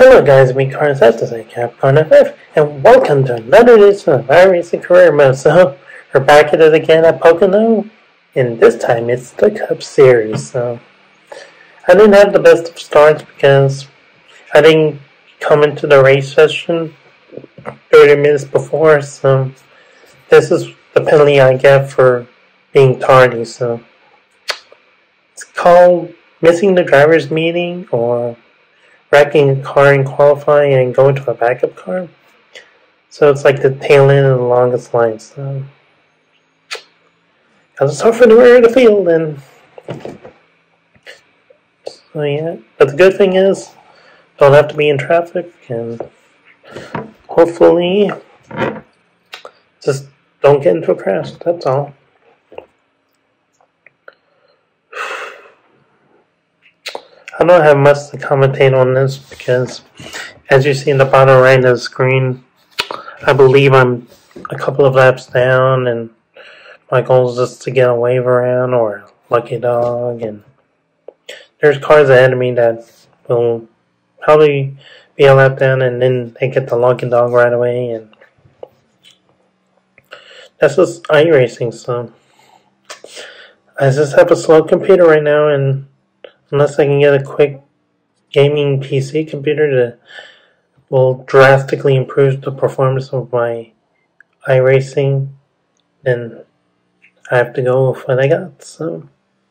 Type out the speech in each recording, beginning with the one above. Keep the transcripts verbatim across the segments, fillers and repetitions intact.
Hello guys, me Karlo Santos, I Capcom F F, and welcome to another edition of iRacing Career Mode. So, we're back at it again at Pocono, and this time it's the Cup Series. So, I didn't have the best of starts because I didn't come into the race session thirty minutes before, so this is the penalty I get for being tardy. So, it's called missing the driver's meeting or wrecking a car in qualifying and going to a backup car. So it's like the tail end of the longest line. So I was tough for the rear of the field, and so yeah. But the good thing is, don't have to be in traffic, and hopefully, just don't get into a crash. That's all. I don't have much to commentate on this because, as you see in the bottom right of the screen, I believe I'm a couple of laps down, and my goal is just to get a wave around or a lucky dog. And there's cars ahead of me that will probably be a lap down, and then they get the lucky dog right away. And that's just iRacing. So I just have a slow computer right now, and unless I can get a quick gaming P C computer that will drastically improve the performance of my iRacing, then I have to go with what I got. So,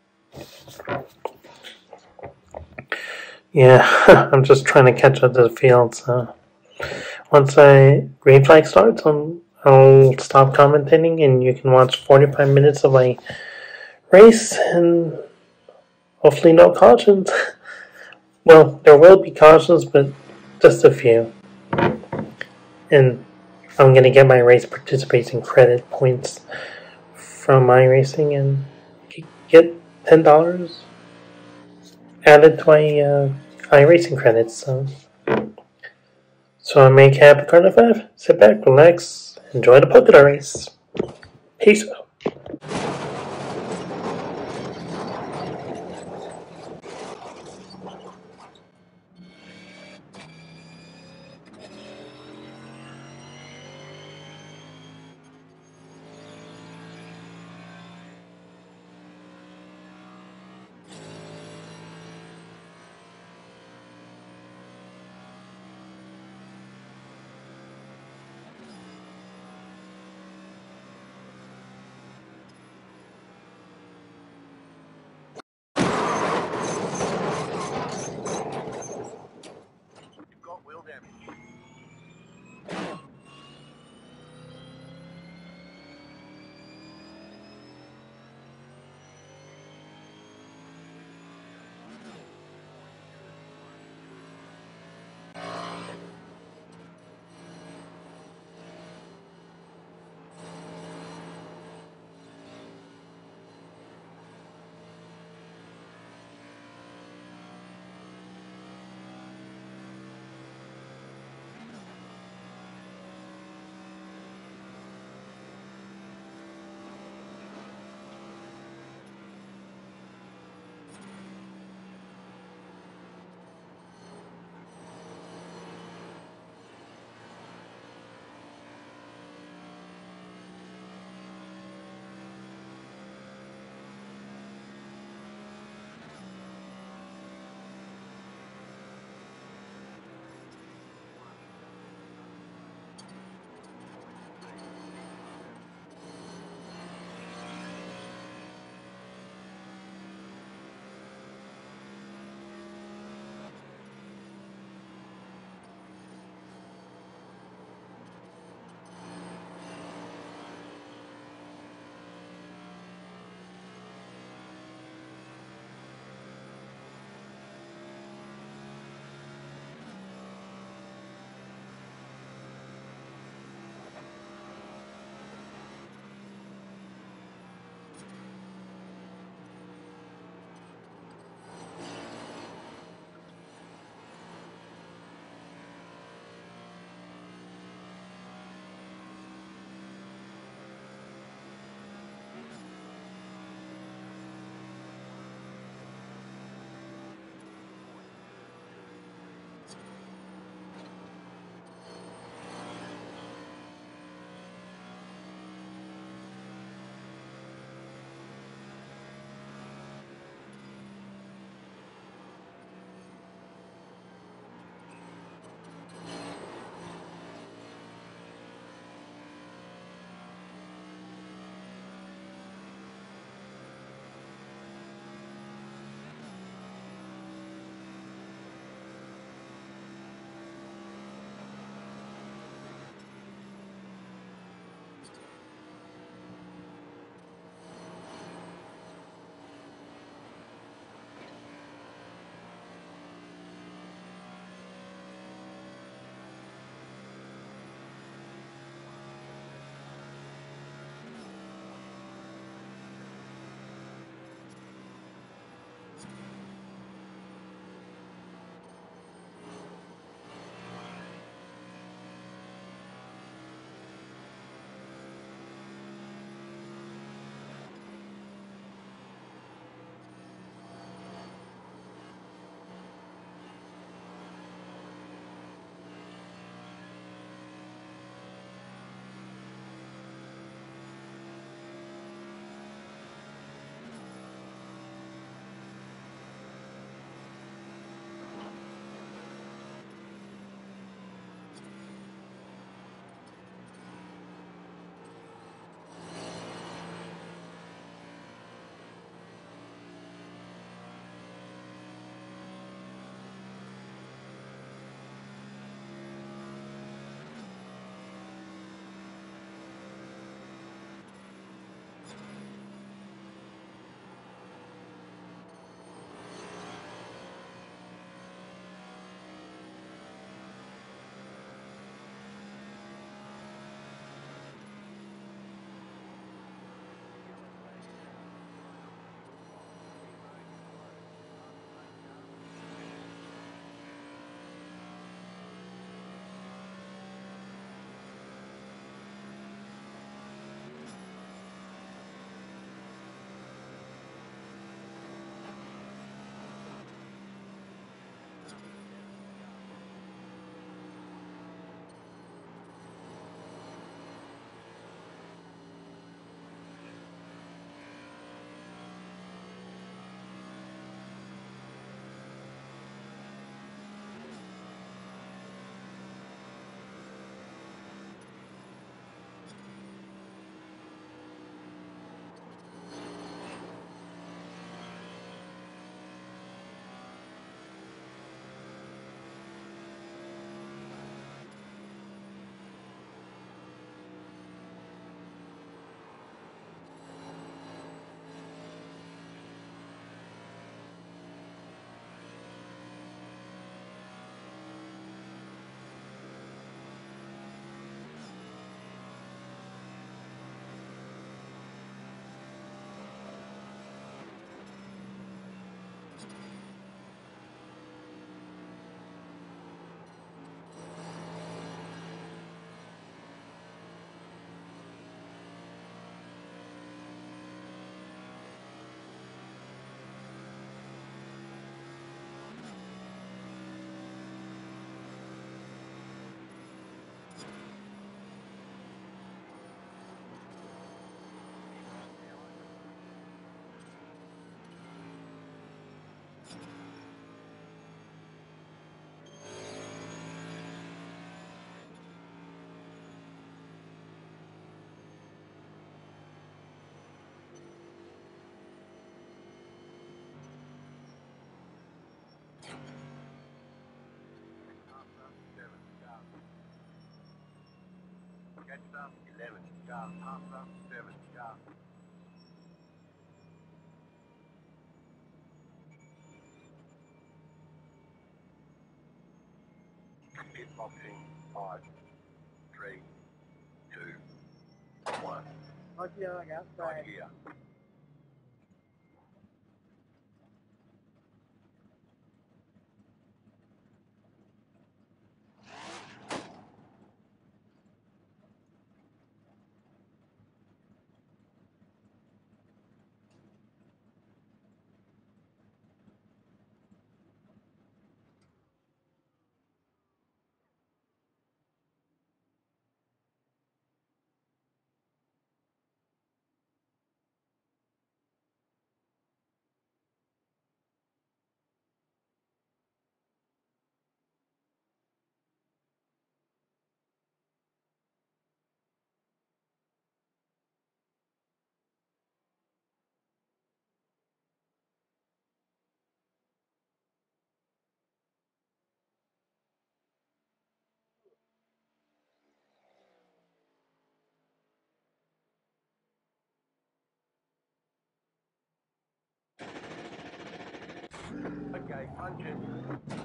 yeah, I'm just trying to catch up to the field. So, once I green flag starts, I'm, I'll stop commentating, and you can watch forty-five minutes of my race and hopefully no cautions. Well, there will be cautions, but just a few. And I'm going to get my race participation credit points from iRacing and get ten dollars added to my uh, iRacing credits. So, so I make happy Karlo F F. Sit back, relax, enjoy the Pocono race. Peace out. Catch up, eleven, sharp, half up, seven, sharp. Hitboxing, five, three, two, one. Right here, I got Right here. Okay, punch it.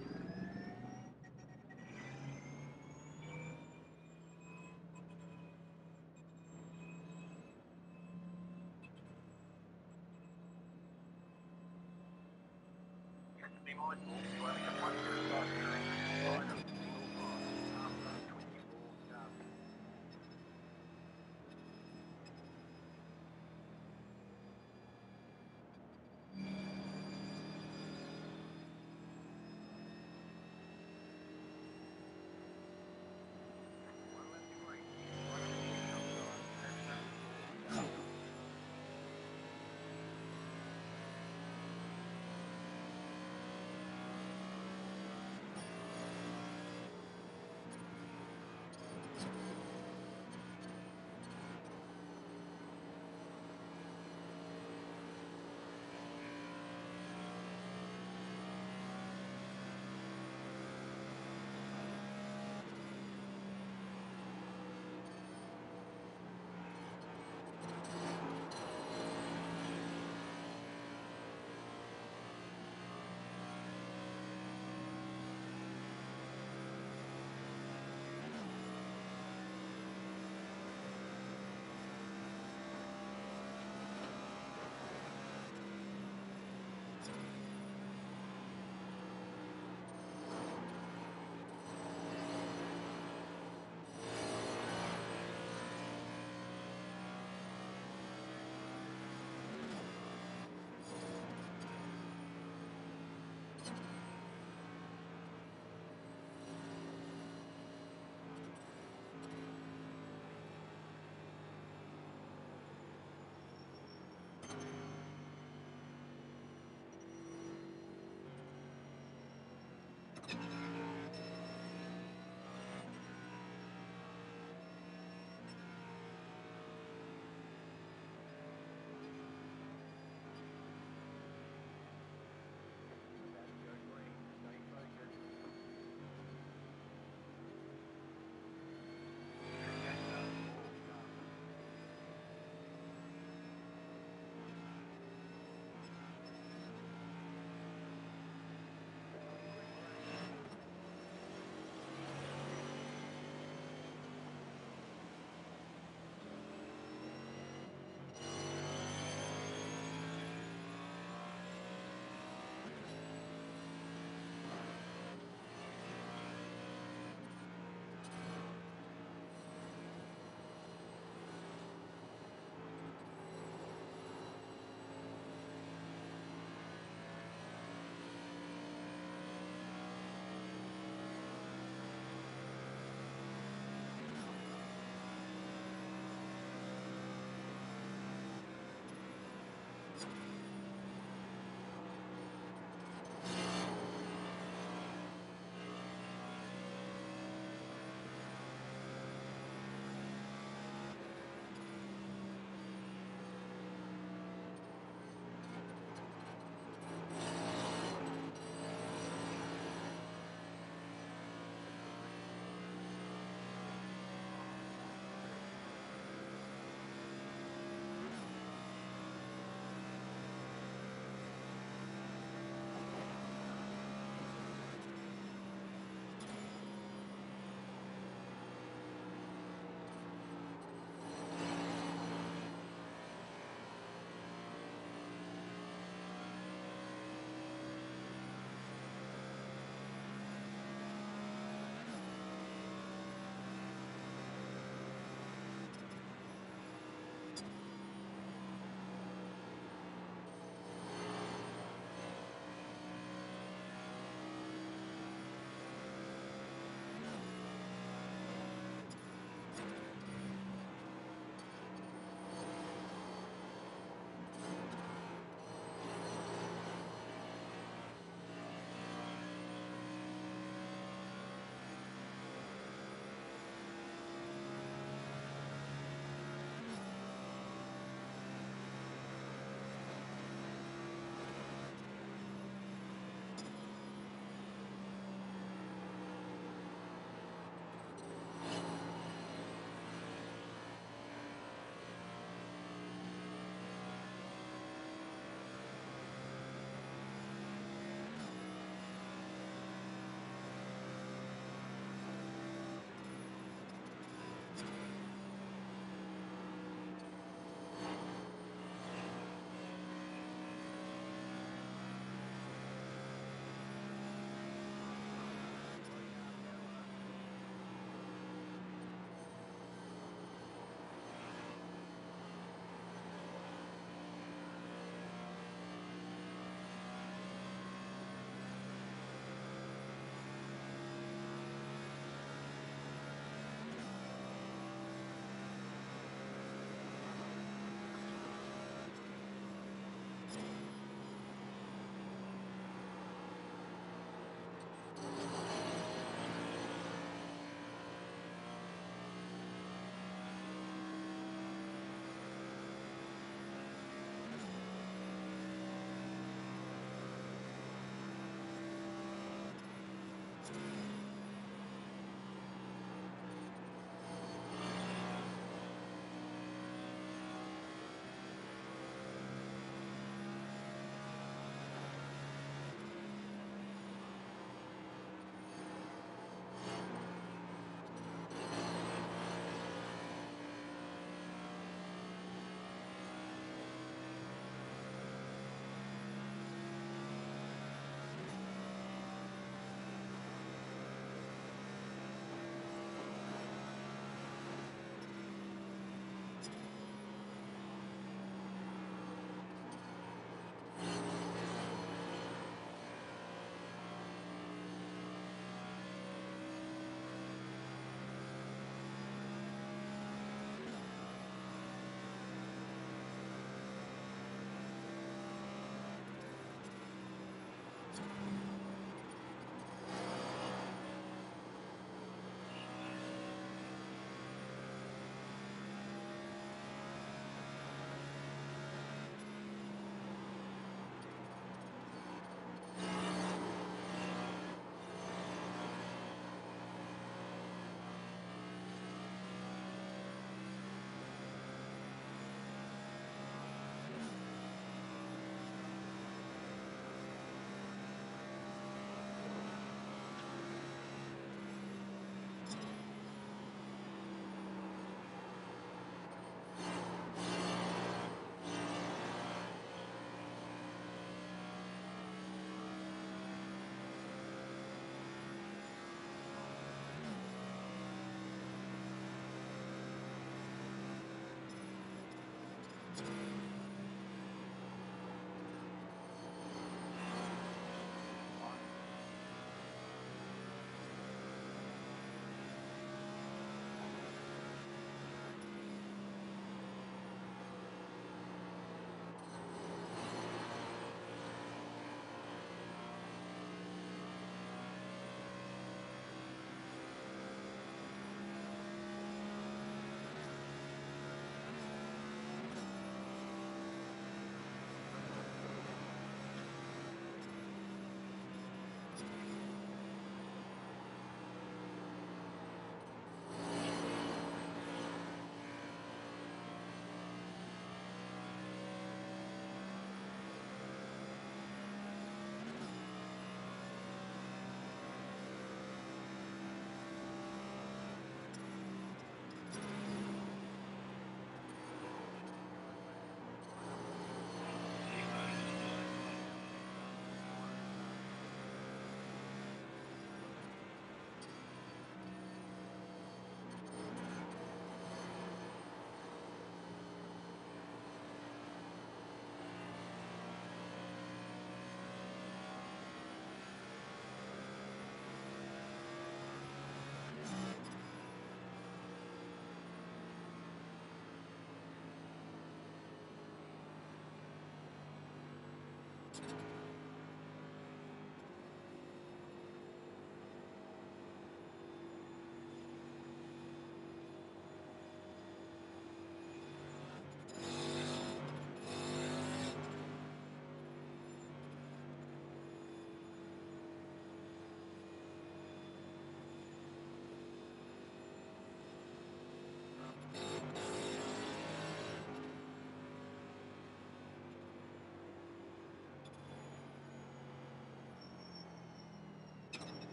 Be mindful, you only have one good side bearing. Minor, single five, after twenty-four, sharp. One left to green. One of the outside. That's thirty-four, sharp.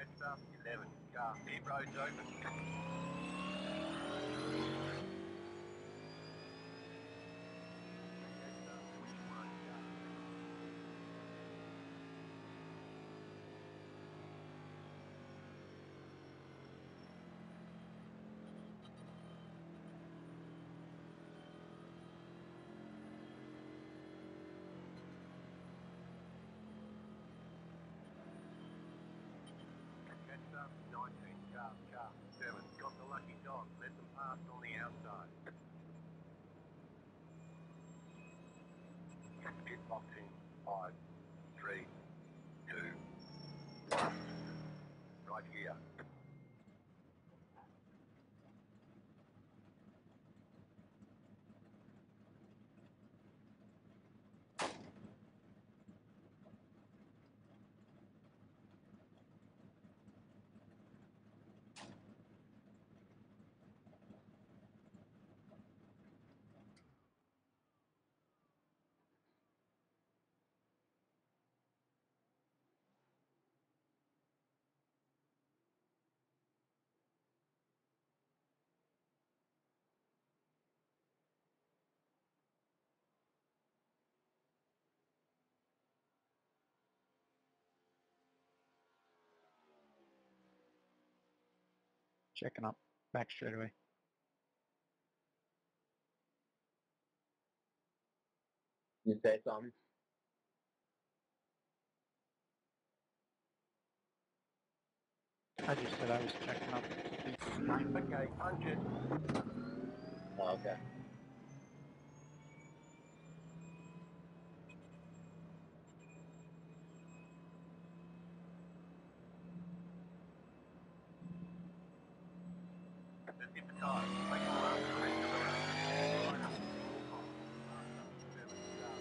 Catch up, eleven, car, keep roads open. Catch up, twenty-one, car. Catch up, nineteen, car, car, seven, got the lucky dog, let them pass on the outside. Get boxing, five, three, two, one. Right here. Checking up. Back straight away. You say something? I just said I was checking up. Okay, punch it. Oh, okay. The zip tie, make them last the rest of the race. Line up, single file, faster, seven, car.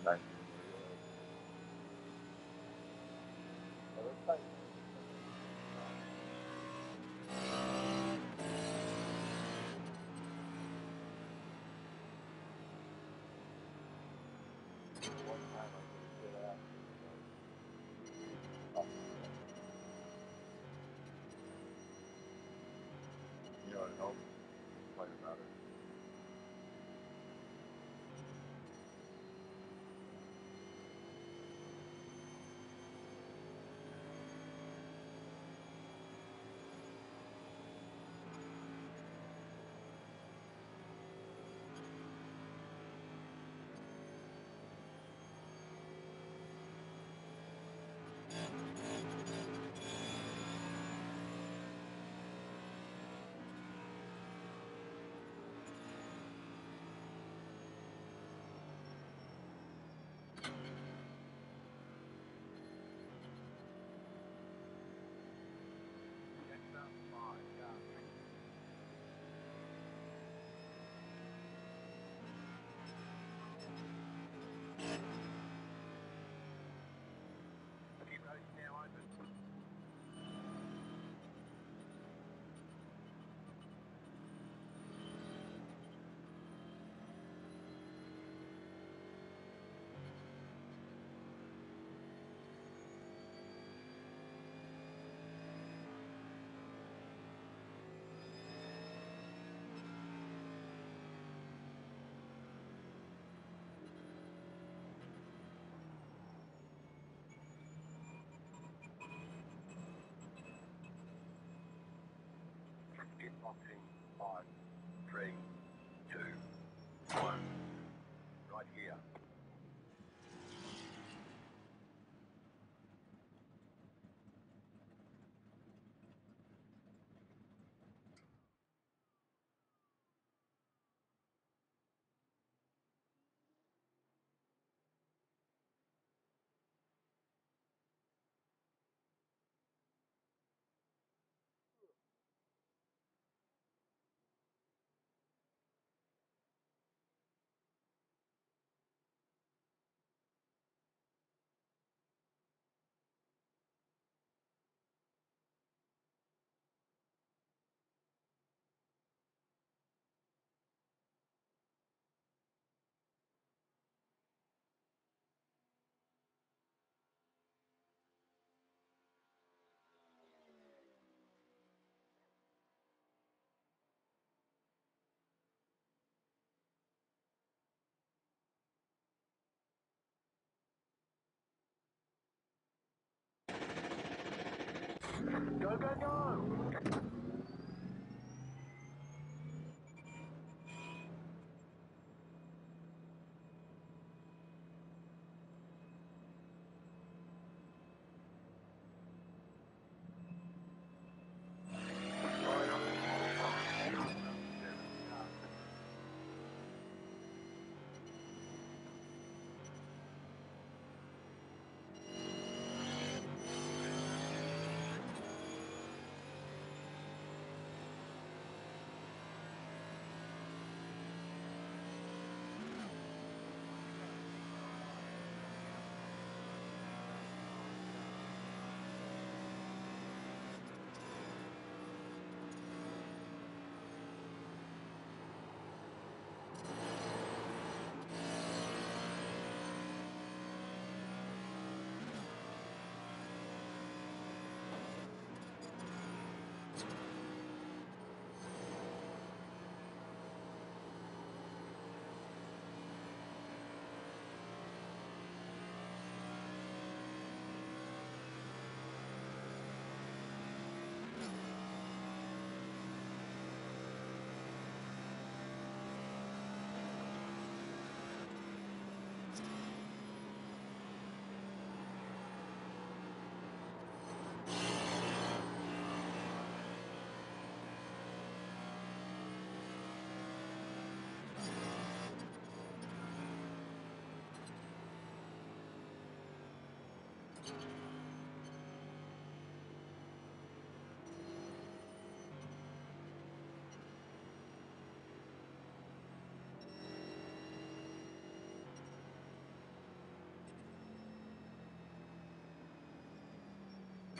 Nice. Well, it's like- One time I did it after. You know what helps? Play about it. Boxing, five, three, two, one. Right here. Go, go, go!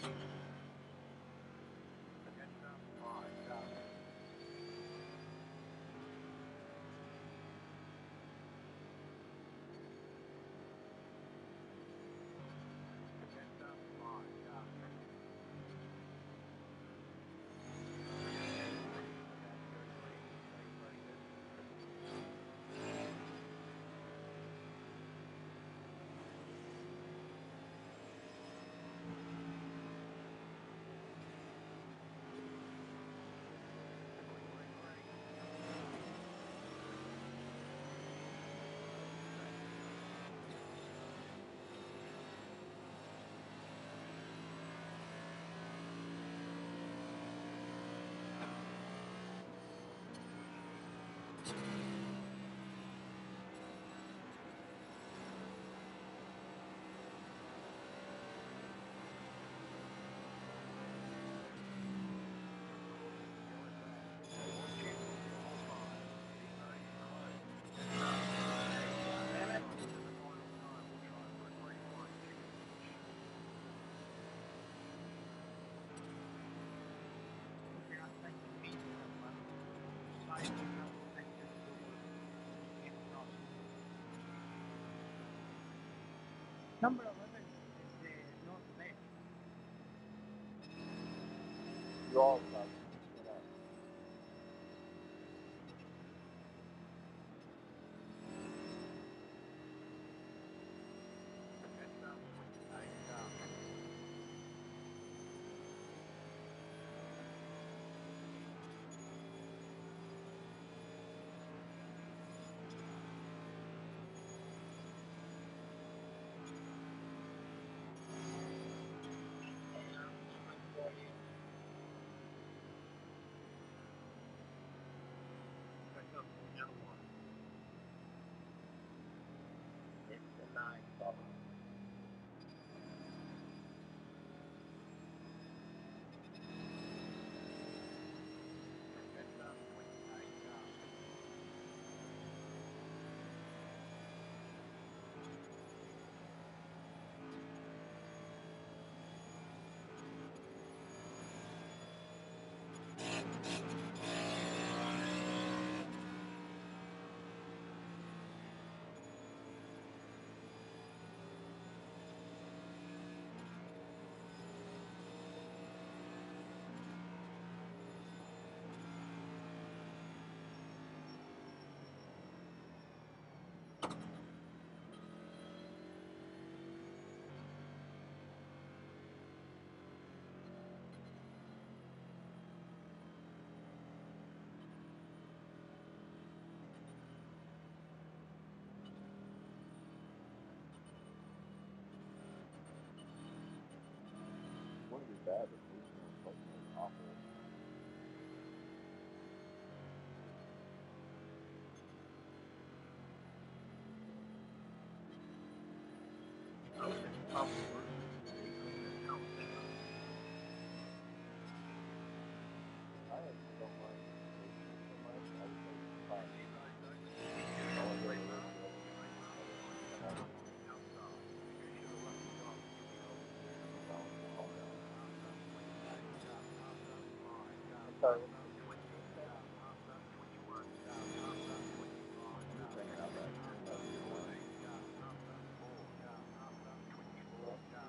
Agenda five, go. Agenda five, go. Number eleven is the northwest. You all stop. Shut up. Agenda twenty-eight, go. Pick up the one. It's the nine, Bob. Agenda twenty-eight, go. Wouldn't be bad if we were fucking awful. I was in awful work. I actually don't mind so much. I would say five. I would really like to Sorry, what did you say? I'm just thinking out loud.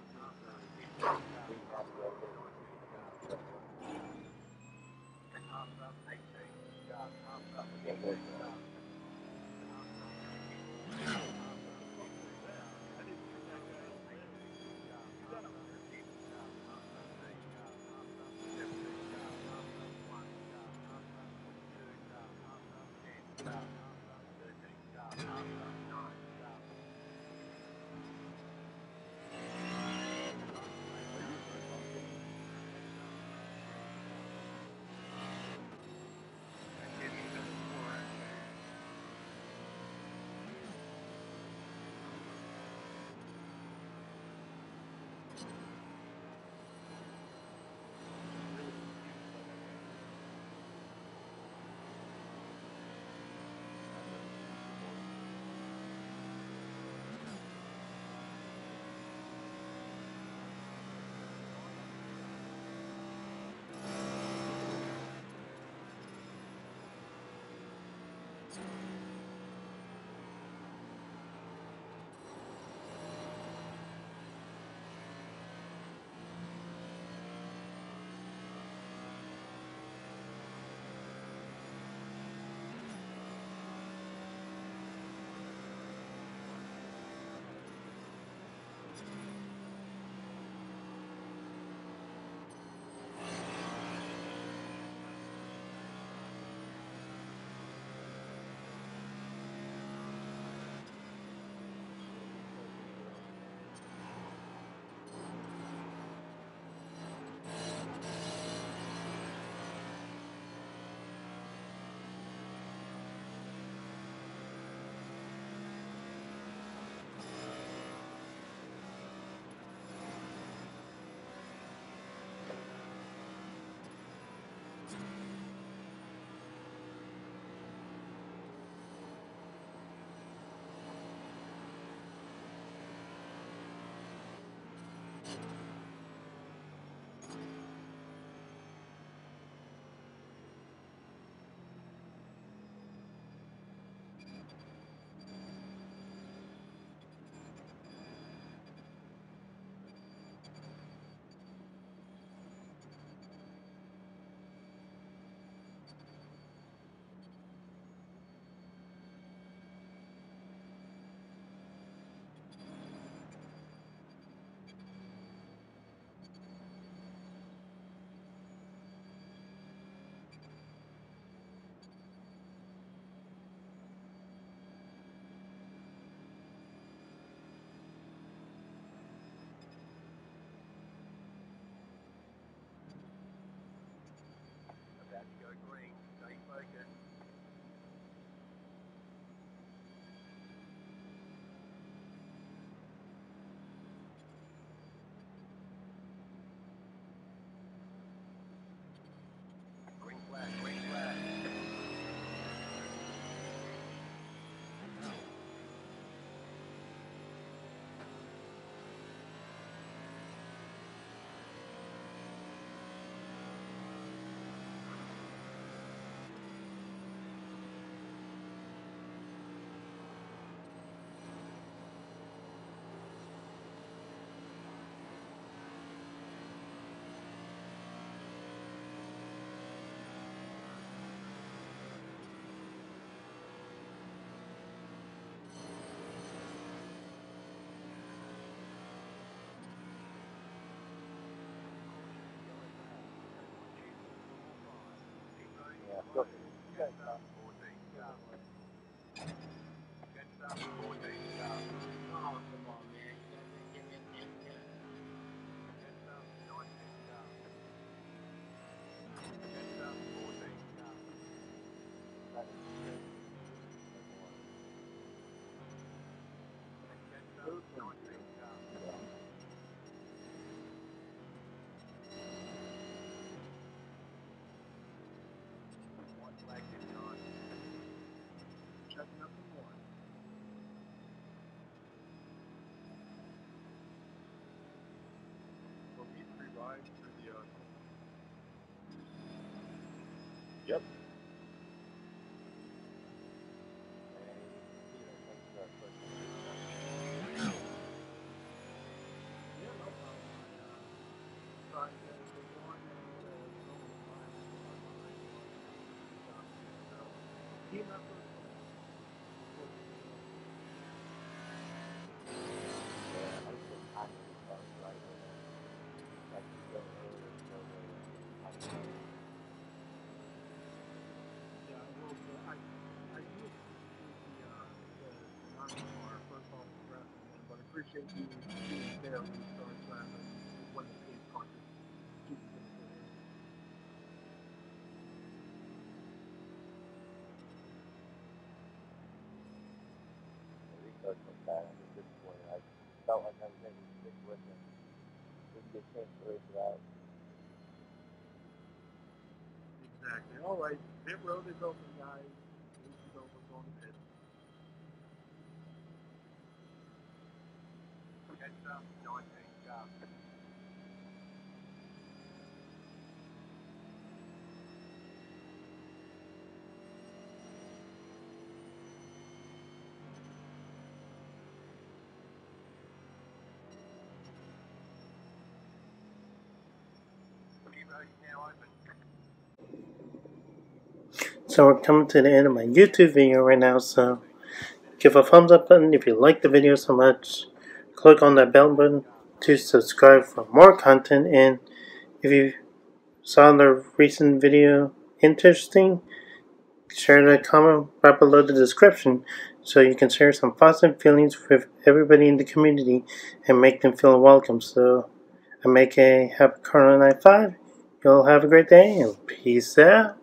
Checking up the one. Will we pre-ride through the uh, Yep. And you know, thanks for that question. yeah, no problem. I uh, tried the, the one and the normal time online. So, team effort. Yeah, I think I'm really fun right now. Like you go early and go there. I mean, Yeah, well, the, I I do appreciate the uh the, the non-car first off wrestling one, but I appreciate you being fair when you start rather than when the pace car just keeps getting put in. the restart was bad. I'm just disappointed. I felt like I was able to stick with him. Didn't get a chance to race it out. Exactly. All right, pit road is open, guys. Race is over. Going to pit. It's um nineteen. Uh, So we're coming to the end of my YouTube video right now, so give a thumbs up button if you like the video so much. Click on that bell button to subscribe for more content, and if you saw the recent video interesting, share the comment right below the description so you can share some positive feelings with everybody in the community and make them feel welcome. So I make a happy Karlo ninety-five. Y'all have a great day and peace out.